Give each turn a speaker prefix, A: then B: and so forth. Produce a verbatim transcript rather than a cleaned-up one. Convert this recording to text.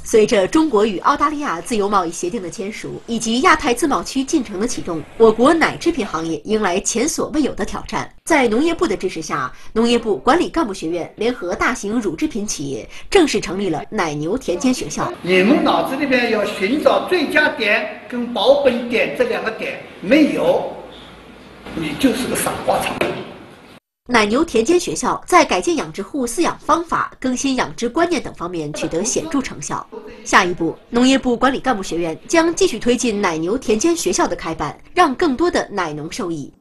A: 随着中国与澳大利亚自由贸易协定的签署，以及亚太自贸区进程的启动，我国奶制品行业迎来前所未有的挑战。在农业部的支持下，农业部管理干部学院联合大型乳制品企业，正式成立了奶牛田间学校。
B: 你们脑子里面要寻找最佳点跟保本点这两个点，没有，你就是个傻瓜厂。
A: 奶牛田间学校在改进养殖户饲养方法、更新养殖观念等方面取得显著成效。下一步，农业部管理干部学院将继续推进奶牛田间学校的开办，让更多的奶农受益。